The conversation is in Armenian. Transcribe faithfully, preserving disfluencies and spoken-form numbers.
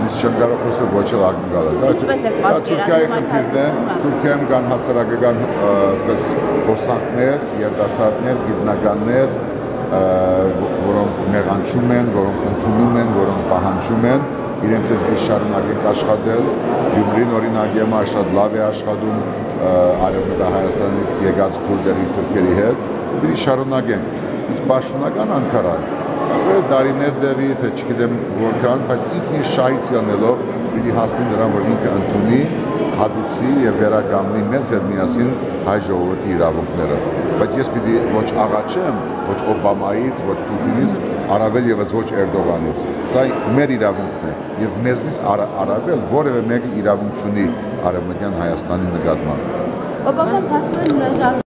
Իսկ չեմ կարող խոսել ոչ էլ ակնկալը։ Դա Թուրքիայի խնդիրն է, Թուրքիայում կան հասարակական այսպես հոսանքներ, երիտասարդներ, գիտնականներ, որոնք մեղանչում են, որոնք ընդունում են, որոնք պահանջում են, իրենց հետ շարունակենք աշխատել։ Գյումրին օրինակ եմա շատ լավ է աշխատում Արևմտահայաստանից եկած քուրդերի, թուրքերի հետ, պիտի շարունակենք։ Իսկ պաշտոնական Անկարան դարիներ դեպի, թե չգիտեմ որքան, բայց ինքն իր շահից ելնելով պիտի հասնի նրան, որ ինքը ընդունի, հատուցի եւ վերականգնի մեզ հետ միասին հայ ժողովրդի իրավունքները։ Բայց ես պիտի ոչ աղաչեմ, ոչ Օբամայից, ոչ Պուտինից, առավել եւս ոչ Էրդողանից։ Սա մեր իրավունքն է եւ մեզնից առավել որևէ մեկը իրավունք չունի Արևմտյան Հայաստանի նկատմամբ։ Օբաման փաստորեն հրաժարվում